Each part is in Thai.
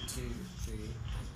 2, 3.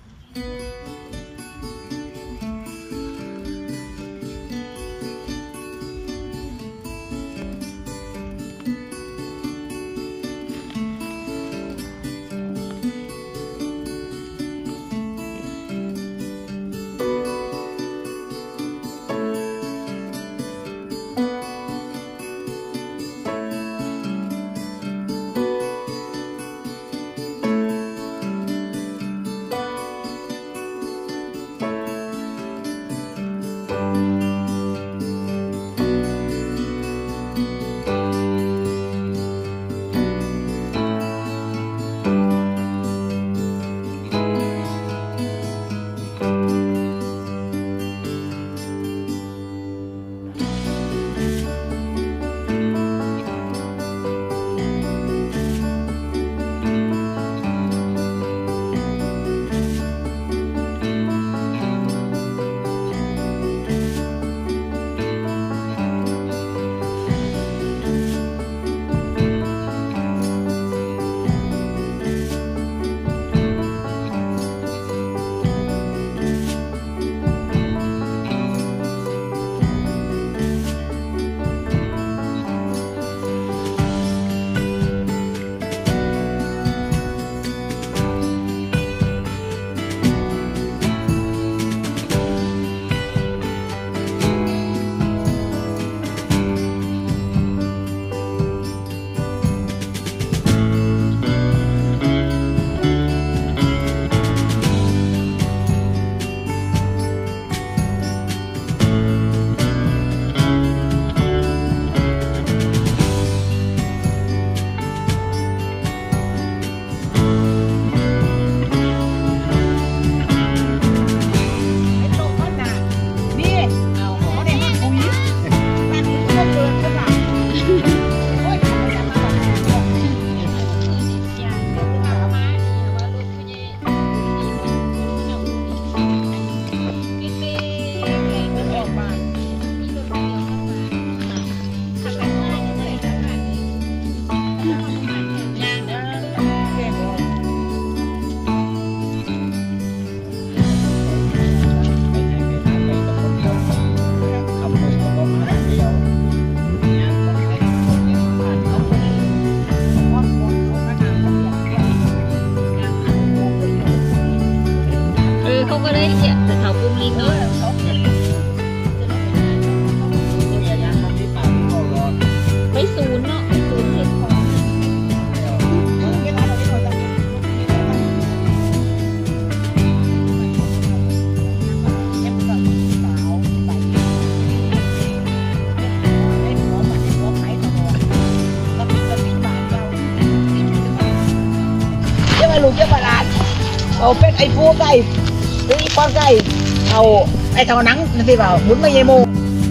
ลูกเจ้าบาลานเอาเป็ดไอ้ฟูไก่หรือป้อนไก่เอาไอ้เท่านังนั่นสิเปล่าหมุนมาเยโม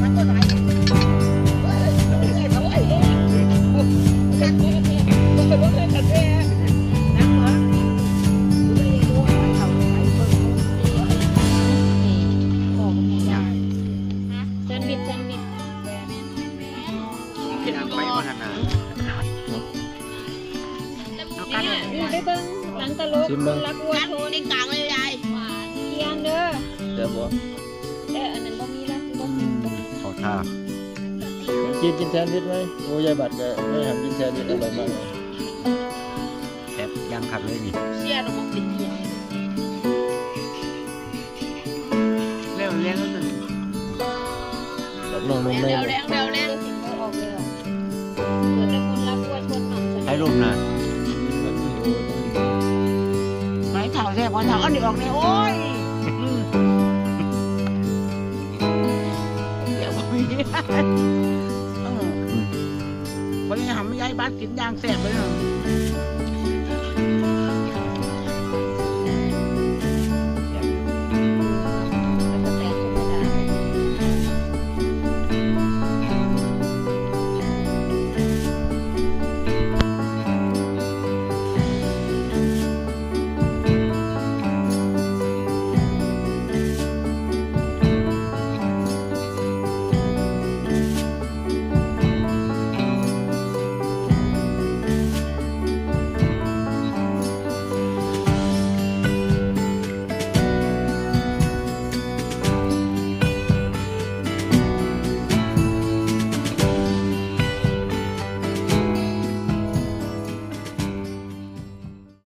ไปเบิ้งหลังตลกรักวัวโทนกลางเลยยายเทียนเด้อเดี๋ยวบ่อันนั้นบ่มีแล้วบ่ขอท่ากินแซนด์วิชไหมโอ้ยายบัตรไม่ทำกินแซนด์วิชอร่อยมากเลยแซ่บย่างขับเลยนี่เสียระบบติดเกียร์เร็วเร็วแบบน้องนุ่มเร็วสิเขาออกเลยเกิดแต่คนรักวัวชนหม่ำให้รูปนะไหนเท่าแท้พอเท่าอันนี้ออกเนี่ยโอ้ยเดี๋ยวมีวันนี้ทำไม่ย้ายบ้านกินยางแสบเลย